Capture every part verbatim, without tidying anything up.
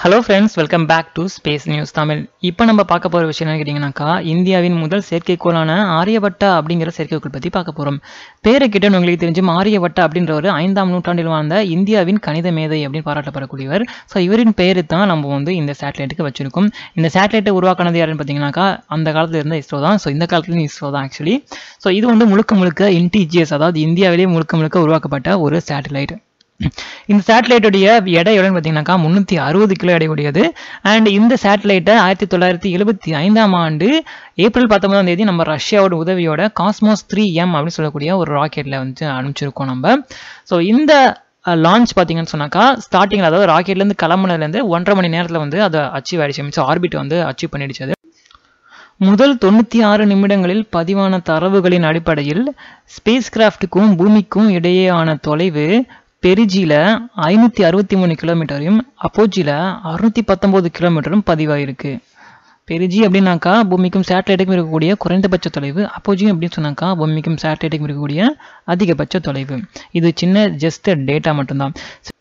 Hello friends, welcome back to Space News Tamil. இப்போ நம்ம பார்க்க போற விஷயம் என்ன கேட்டிங்கனாக்கா இந்தியாவின் முதல் செயற்கைக்கோளான ஆரியபட்டா அப்படிங்கிற செயற்கைக்கோள் பத்தி பார்க்க போறோம். பேரை கேட்டா உங்களுக்கு தெரிஞ்சும் ஆரியபட்டா அப்படின்றவர் ஐந்தாம் நூற்றாண்டில் வாழ்ந்த இந்தியாவின் கணித மேதை அப்படின்னு பாராட்டப்படக்கூடியவர். ஸோ இவரின் பெயரை தான் நம்ம வந்து இந்த சேட்டலைட்டுக்கு வச்சிருக்கோம். இந்த சேட்டலைட்டை உருவாக்கினது யாருன்னு பார்த்தீங்கன்னாக்கா அந்த காலத்துல இருந்த இஸ்ரோ தான். ஸோ இந்த காலத்துலேயும் இஸ்ரோ தான் ஆக்சுவலி. ஸோ இது வந்து முழுக்க முழுக்க இன்டிஜியஸ், அதாவது இந்தியாவிலேயே முழுக்க முழுக்க உருவாக்கப்பட்ட ஒரு சேட்டலைட். இந்த சேட்டலைட்டுடைய எடை எவ்வளோன்னு பார்த்தீங்கன்னாக்கா முந்நூற்றி அறுபது கிலோ எடை உடையது. அண்ட் இந்த சேட்டலைட்டை ஆயிரத்தி தொள்ளாயிரத்தி எழுபத்தி ஐந்தாம் ஆண்டு ஏப்ரல் பத்தொன்பதாம் தேதி நம்ம ரஷ்யாவோட உதவியோட காஸ்மோஸ் த்ரீ எம் அப்படின்னு சொல்லக்கூடிய ஒரு ராக்கெட்டில் வந்து அனுப்பிச்சிருக்கோம் நம்ம. ஸோ இந்த லான்ச் பார்த்தீங்கன்னு சொன்னாக்கா ஸ்டார்டிங்கில், அதாவது ராக்கெட்லேருந்து கிளம்புனதுலேருந்து ஒன்றரை மணி நேரத்தில் வந்து அதை அச்சீவ் ஆயிடுச்சு. மீன்ஸ் ஆர்பிட் வந்து அச்சீவ் பண்ணிடுச்சு. அது முதல் தொண்ணூற்றி ஆறு நிமிடங்களில் பதிவான தரவுகளின் அடிப்படையில் ஸ்பேஸ் கிராஃப்டுக்கும் பூமிக்கும் இடையேயான தொலைவு பெரிஜியில் ஐநூற்றி அறுபத்தி மூணு கிலோமீட்டரையும் அப்போஜியில் அறுநூற்றி பத்தொம்போது கிலோமீட்டரும் பதிவாயிருக்கு. பெரிஜி அப்படின்னாக்கா பூமிக்கும் சேட்டலைட்டுக்கும் இருக்கக்கூடிய குறைந்தபட்ச தொலைவு, அப்போஜி அப்படின்னு சொன்னாக்கா பூமிக்கும் சேட்டலைட்டுக்கும் இருக்கக்கூடிய அதிகபட்ச தொலைவு. இது சின்ன ஜஸ்ட் டேட்டா மட்டும்தான்.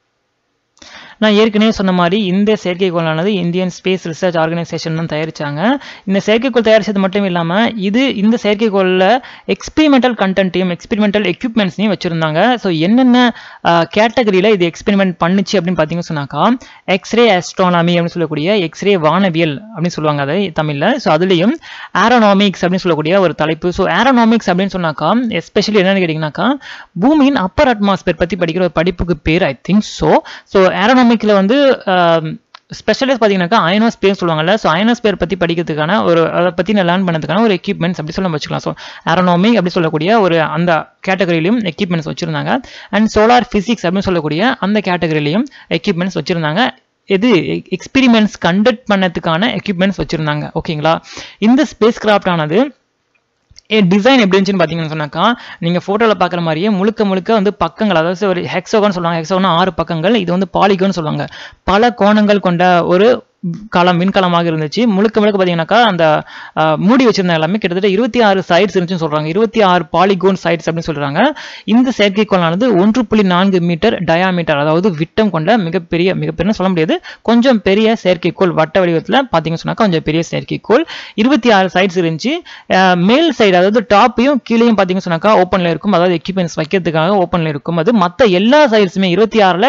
நான் ஏற்கனவே சொன்ன மாதிரி இந்த செயற்கைக்கோளானது இந்தியன் ஸ்பேஸ் ரிசர்ச் ஆர்கனைசேஷன் தான் தயாரிச்சாங்க. இந்த செயற்கைக்கோள் தயாரிச்சது மட்டும் இல்லாமல் இது இந்த செயற்கைக்கோளில் எக்ஸ்பெரிமெண்டல் கண்டென்ட்டையும் எக்ஸ்பெரிமெண்டல் எக்யூப்மெண்ட்ஸையும் வச்சுருந்தாங்க. ஸோ என்னென்ன கேட்டகரியில் இது எக்ஸ்பெரிமெண்ட் பண்ணுச்சு அப்படின்னு பார்த்தீங்கன்னு சொன்னாக்கா எக்ஸ்ரே ஆஸ்ட்ரானமி அப்படின்னு சொல்லக்கூடிய எக்ஸ்ரே வானவியல் அப்படின்னு சொல்லுவாங்க அதை தமிழில். ஸோ அதுலேயும் ஏரோனாமிக்ஸ் அப்படின்னு சொல்லக்கூடிய ஒரு தலைப்பு. ஸோ ஏரோனாமிக்ஸ் அப்படின்னு சொன்னாக்கா எஸ்பெஷலி என்னென்னு கேட்டிங்கனாக்கா பூமியின் அப்பர் அட்மாஸ்பியர் பற்றி படிக்கிற ஒரு படிப்புக்கு பேர் I think so. So aeronomic வந்து ஸ்பெஷலிஸ்ட் பார்த்தீங்கன்னாக்கா அயனோஸ்பியர் சொல்லுவாங்கல்ல. ஸோ அயனோஸ்பியர் பற்றி படிக்கிறதுக்கான ஒரு அதை பற்றி நான் லேர்ன் பண்ணதுக்கான ஒரு எக்யூப்மெண்ட்ஸ் அப்படி சொல்ல வச்சுக்கலாம். ஸோ ஏரோனாமிக் அப்படி சொல்லக்கூடிய ஒரு அந்த கேட்டகரியிலையும் எக்யூப்மெண்ட்ஸ் வச்சுருந்தாங்க. அண்ட் சோலார் ஃபிசிக்ஸ் அப்படின்னு சொல்லக்கூடிய அந்த கேட்டகரியிலையும் எக்யூப்மெண்ட்ஸ் வச்சுருந்தாங்க. எது எக்ஸ்பெரிமெண்ட்ஸ் கண்டக்ட் பண்ணதுக்கான எக்யூப்மெண்ட்ஸ் வச்சுருந்தாங்க. ஓகேங்களா. இந்த ஸ்பேஸ் கிராஃப்ட் ஆனது டிசைன் எப்படி இருந்துச்சுன்னு பார்த்தீங்கன்னு சொன்னாக்கா நீங்கள் ஃபோட்டோவில் பார்க்குற மாதிரியே முழுக்க முழுக்க வந்து பக்கங்கள், அதாவது ஒரு ஹெக்ஸோகன் சொல்லுவாங்க. ஹெக்ஸோகன் ஆறு பக்கங்கள், இது வந்து பாலிகோன் சொல்லுவாங்க. பல கோணங்கள் கொண்ட ஒரு களம் விண்கலமாக இருந்துச்சு. முழுக்க முழுக்க பார்த்தீங்கன்னாக்கா அந்த மூடி வச்சிருந்த எல்லாமே கிட்டத்தட்ட இருபத்தி ஆறு சைட்ஸ் இருந்துச்சுன்னு சொல்றாங்க. இருபத்தி ஆறு பாலிகோன் சைட்ஸ் அப்படின்னு சொல்றாங்க. இந்த செயற்கைக்கோளானது ஒன்று புள்ளி நான்கு மீட்டர் டயாமீட்டர், அதாவது விட்டம் கொண்ட மிகப்பெரிய மிகப்பெரிய சொல்ல முடியாது கொஞ்சம் பெரிய செயற்கைக்கோள். வட்ட வடிவத்தில் பார்த்தீங்கன்னு சொன்னாக்கா கொஞ்சம் பெரிய செயற்கைக்கோள். இருபத்தி ஆறு சைட்ஸ் இருந்துச்சு. மேல் சைடு அதாவது டாப்பையும் கீழேயும் பார்த்தீங்கன்னு சொன்னாக்கா ஓப்பன்ல இருக்கும், அதாவது எக்யூப்மெண்ட்ஸ் வைக்கிறதுக்காக ஓப்பன்ல இருக்கும். அது மற்ற எல்லா சைட்ஸுமே இருபத்தி ஆறுல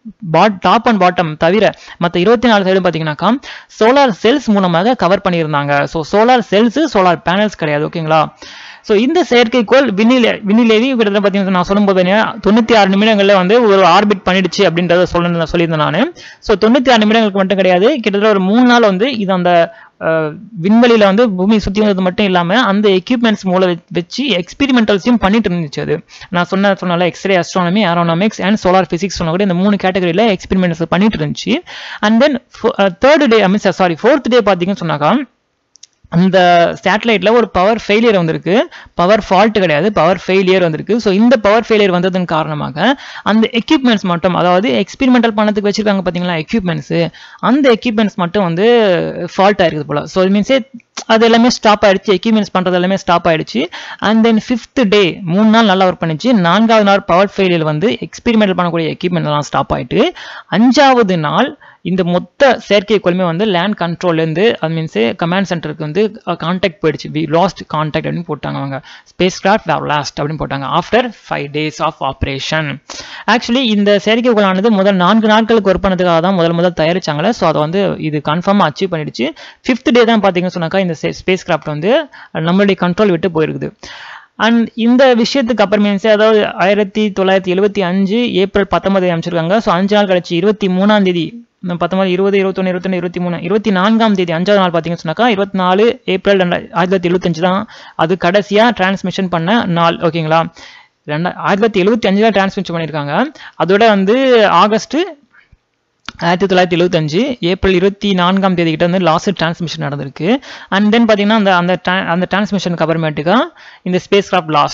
டாப் அண்ட் பாட்டம் தவிர மற்ற இருபத்தி நாலு சைடும் பார்த்தீங்கன்னா சோலார் செல்ஸ் மூலமாக கவர் பண்ணியிருந்தாங்க. So solar cells solar panels கிடையாது. ஓகேங்களா. ஸோ இந்த செயற்கைக்கோள் விண்ணில விண்ணிலேயே கிட்டத்தட்ட பார்த்தீங்கன்னா நான் சொல்லும்போது தொண்ணூற்றி ஆறு நிமிடங்களில் வந்து ஒரு ஆர்பிட் பண்ணிடுச்சு அப்படின்றத சொல்ல சொல்லியிருந்தேன் நான். ஸோ தொண்ணூற்றி ஆறு நிமிடங்களுக்கு மட்டும் கிடையாது, கிட்டத்தட்ட ஒரு மூணு நாள் வந்து இது அந்த விண்வெளியில வந்து பூமி சுற்றி வந்தது மட்டும் இல்லாமல் அந்த எக்யூப்மெண்ட்ஸ் மூலம் வச்சு எக்ஸ்பெரிமெண்டல்ஸையும் பண்ணிட்டு இருந்துச்சு. அது நான் சொன்ன சொன்னால x ray astronomy, aeronomics and solar physics சொன்னக்கூடிய இந்த மூணு கேட்டகரியில் எக்ஸ்பெரிமெண்ட்ஸ் பண்ணிட்டு இருந்துச்சு. And then third day I mean sorry fourth day பார்த்தீங்கன்னு சொன்னாக்கா அந்த சேட்டலைட்ல ஒரு பவர் ஃபெயிலியர் வந்திருக்கு. பவர் ஃபால்ட் கிடையாது, பவர் ஃபெயிலியர் வந்திருக்கு. ஸோ இந்த பவர் ஃபெயிலியர் வந்ததன் காரணமாக அந்த எக்யூப்மெண்ட்ஸ் மட்டும், அதாவது எக்ஸ்பெரிமெண்டல் பண்ணதுக்கு வச்சிருக்காங்க பார்த்தீங்களா எக்யூப்மெண்ட்ஸ், அந்த எக்யூப்மெண்ட்ஸ் மட்டும் வந்து ஃபால்ட் ஆயிருக்குது போல. ஸோ இட் மீன்ஸே அது எல்லாமே ஸ்டாப் ஆயிடுச்சு, எக்யூப்மெண்ட்ஸ் பண்றது எல்லாமே ஸ்டாப் ஆயிடுச்சு. அண்ட் தென் ஃபிஃப்த் டே மூணு நாள் நல்லா ஒர்க் பண்ணிச்சு. நான்காவது நாள் பவர் ஃபெயிலியர் வந்து எக்ஸ்பெரிமெண்டல் பண்ணக்கூடிய எக்யூப்மெண்ட் எல்லாம் ஸ்டாப் ஆயிட்டு அஞ்சாவது நாள் இந்த மொத்த செயற்கைக்கோளுமே வந்து லேண்ட் கண்ட்ரோல்லேருந்து அது மீன்ஸ் கமாண்ட் சென்டருக்கு வந்து கான்டாக்ட் போயிடுச்சு. வி லாஸ்ட் கான்டாக்ட் அப்படின்னு போட்டாங்க அவங்க. ஸ்பேஸ் கிராஃப்ட் வேர் லாஸ்ட் அப்படின்னு போட்டாங்க after five days of operation. Actually இந்த செயற்கைக்கோளானது முதல் நான்கு நாட்களுக்கு ஒர்க் பண்ணதுக்காக தான் முதல் முதல் தயாரிச்சாங்களே. ஸோ அதை வந்து இது கன்ஃபார்மாக அச்சீவ் பண்ணிடுச்சு. ஃபிஃப்த் டே தான் பார்த்தீங்கன்னு சொன்னாக்கா இந்த ஸ்பேஸ் கிராஃப்ட் வந்து நம்மளுடைய கண்ட்ரோல் விட்டு போயிருக்குது. அண்ட் இந்த விஷயத்துக்கு அப்புறமே அதாவது ஆயிரத்தி தொள்ளாயிரத்தி எழுபத்தி அஞ்சு ஏப்ரல் பத்தொன்பது அமைச்சிருக்காங்க. ஸோ அஞ்சு நாள் கழிச்சு இருபத்தி மூணாம் தேதி பத்தொன்பது இருபது இருபத்தொன்னு இருபத்தொன்னு இருபத்தி மூணு இருபத்தி நான்காம் தேதி அஞ்சாவது நாள் பார்த்தீங்கன்னு சொன்னாக்கா இருபத்தி நாலு ஏப்ரல் ரெண்டாயிரத்தி தொள்ளாயிரத்தி எழுபத்தஞ்சு தான் அது கடைசியா டிரான்ஸ்மிஷன் பண்ண நாள். ஓகேங்களா. ரெண்டா ஆயிரத்தி தொள்ளாயிரத்தி எழுபத்தி அஞ்சுல டிரான்ஸ்மிஷன் பண்ணியிருக்காங்க. அதோட வந்து ஆகஸ்ட் ஆயிரத்தி தொள்ளாயிரத்தி எழுபத்தஞ்சு ஏப்ரல் இருபத்தி நான்காம் தேதி கிட்ட வந்து லாஸ்ட் டிரான்ஸ்மிஷன் நடந்திருக்கு. அண்ட் தென் பார்த்தீங்கன்னா அந்த அந்த அந்த டிரான்ஸ்மிஷனுக்கு அப்புறமேட்டுக்கா இந்த ஸ்பேஸ் கிராஃப்ட் லாஸ்ட்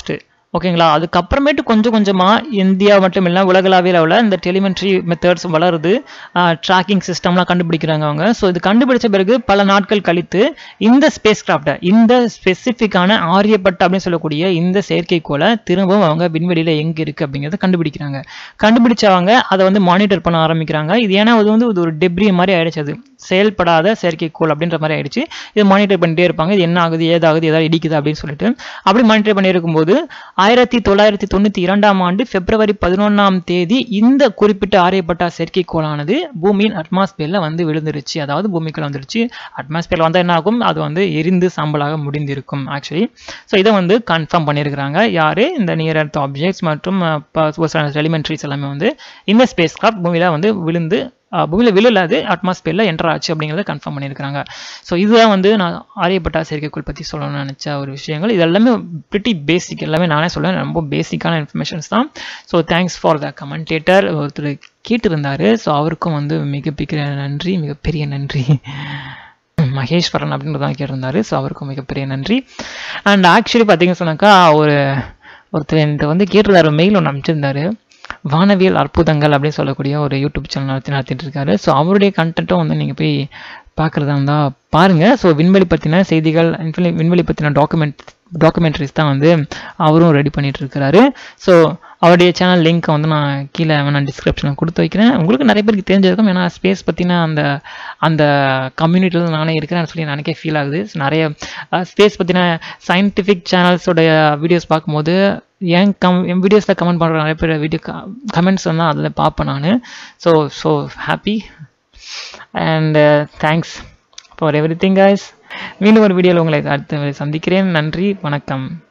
ஓகேங்களா. அதுக்கப்புறமேட்டு கொஞ்சம் கொஞ்சமாக இந்தியா மட்டும் இல்லை உலகளாவிய லெவலில் இந்த டெலிமெண்ட்ரி மெத்தட்ஸ் வளருது. ட்ராக்கிங் சிஸ்டம்லாம் கண்டுபிடிக்கிறாங்க அவங்க. ஸோ இது கண்டுபிடிச்ச பிறகு பல நாட்கள் கழித்து இந்த ஸ்பேஸ் கிராஃப்டை இந்த ஸ்பெசிஃபிக்கான ஆரியப்பட்டா அப்படின்னு சொல்லக்கூடிய இந்த செயற்கைக்கோளை திரும்பவும் அவங்க விண்வெளியில் எங்கே இருக்குது அப்படிங்கிறத கண்டுபிடிக்கிறாங்க. கண்டுபிடிச்சவங்க அதை வந்து மானிட்டர் பண்ண ஆரம்பிக்கிறாங்க. இது ஏன்னா அது வந்து ஒரு டெப்ரி மாதிரி ஆயிடுச்சு, அது செயல்படாத செயற்கைக்கோள் அப்படின்ற மாதிரி ஆயிடுச்சு. இது மானிட்டர் பண்ணிட்டே இருப்பாங்க, இது என்ன ஆகுது ஏதாகுது ஏதாவது இடிக்குது அப்படின்னு சொல்லிட்டு. அப்படி மானிட்டர் பண்ணி இருக்கும்போது ஆயிரத்தி தொள்ளாயிரத்தி தொண்ணூற்றி இரண்டாம் ஆண்டு பிப்ரவரி பதினொன்றாம் தேதி இந்த குறிப்பிட்ட ஆரியப்பட்டா செயற்கைக்கோளானது பூமியின் அட்மாஸ்பியரில் வந்து விழுந்துருச்சு. அதாவது பூமிக்குள்ள வந்துருச்சு. அட்மாஸ்பியரில் வந்தால் என்ன ஆகும், அது வந்து எரிந்து சாம்பலாக முடிந்திருக்கும் ஆக்சுவலி. ஸோ இதை வந்து கன்ஃபார்ம் பண்ணியிருக்கிறாங்க யார், இந்த நியர் எர்த் ஆப்ஜெக்ட்ஸ் மற்றும் எலிமெண்ட்ரிஸ் எல்லாமே வந்து இந்த ஸ்பேஸ் கிராஃப்ட் பூமியில் வந்து விழுந்து பூமியில் விழுலாது அட்மாஸ்பியரில் என்டர் ஆச்சு அப்படிங்கிறத கன்ஃபார்ம் பண்ணியிருக்கிறாங்க. ஸோ இதுதான் வந்து நான் ஆரியப்பட்டா செயற்கைக்கோள் பற்றி சொல்லணும்னு நினச்ச ஒரு விஷயங்கள். இது எல்லாமே பிரிட்டி பேசிக், எல்லாமே நானே சொல்லுவேன் ரொம்ப பேசிக்கான இன்ஃபர்மேஷன்ஸ் தான். So thanks for the commentator. ஒருத்தர் கேட்டிருந்தார், ஸோ அவருக்கும் வந்து மிகப்பெரிய நன்றி, மிகப்பெரிய நன்றி. மகேஸ்வரன் அப்படின்றதான் கேட்டிருந்தாரு, ஸோ அவருக்கும் மிகப்பெரிய நன்றி. அண்ட் ஆக்சுவலி பார்த்தீங்கன்னு சொன்னாக்கா ஒரு ஒருத்தர் என்கிட்ட வந்து கேட்டிருந்தாரு, மெயில் ஒன்று அனுப்பிச்சிருந்தாரு. வானவியல் அற்புதங்கள் அப்படின்னு சொல்லக்கூடிய ஒரு யூடியூப் சேனல் நடத்தி நடத்திட்டு இருக்காரு. ஸோ அவருடைய கண்டென்ட்டும் வந்து நீங்கள் போய் பார்க்குறதா இருந்தால் பாருங்கள். ஸோ விண்வெளி பற்றின செய்திகள், விண்வெளி பற்றின டாக்குமெண்ட் டாக்குமெண்ட்ரிஸ் தான் வந்து அவரும் ரெடி பண்ணிட்டு இருக்கிறாரு. ஸோ அவருடைய சேனல் லிங்க்கை வந்து நான் கீழே நான் டிஸ்கிரிப்ஷனில் கொடுத்து வைக்கிறேன். உங்களுக்கு நிறைய பேருக்கு தெரிஞ்சிருக்கும், ஏன்னா ஸ்பேஸ் பற்றின அந்த அந்த கம்யூனிட்டியில் நானே இருக்கிறேன்னு சொல்லி எனக்கே ஃபீல் ஆகுது. நிறைய ஸ்பேஸ் பற்றின சயின்டிஃபிக் சேனல்ஸோடைய வீடியோஸ் பார்க்கும்போது என் கம் என் வீடியோஸில் கமெண்ட் பண்ணுற நிறைய பேர் வீடியோ கமெண்ட்ஸ் வந்து அதில் பார்ப்பேன் நான். So so happy and thanks for everything guys. மீண்டும் ஒரு வீடியோவில் உங்களை அடுத்த சந்திக்கிறேன். நன்றி, வணக்கம்.